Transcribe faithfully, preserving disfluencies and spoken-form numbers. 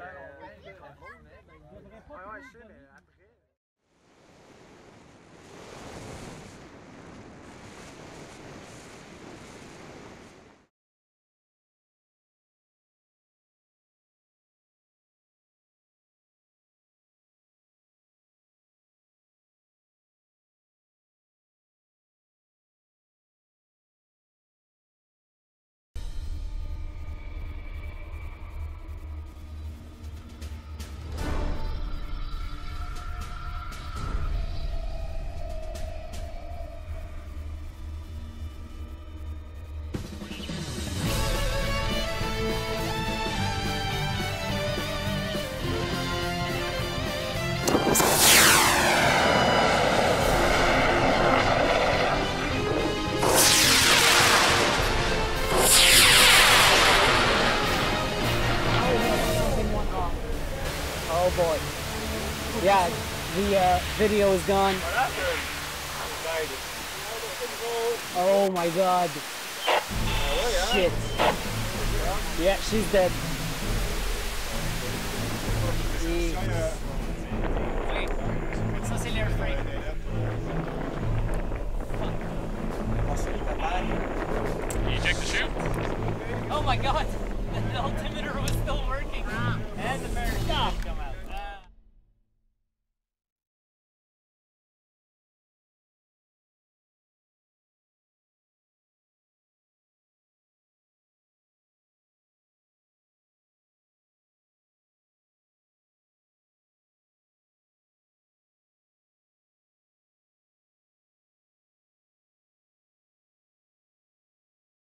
Oh boy. Yeah, the uh, video is gone. Oh my god. Shit. Yeah, she's dead. Wait, ça c'est l'airframe. Can you check the chute? Oh my god, the altimeter was still working. And the bear.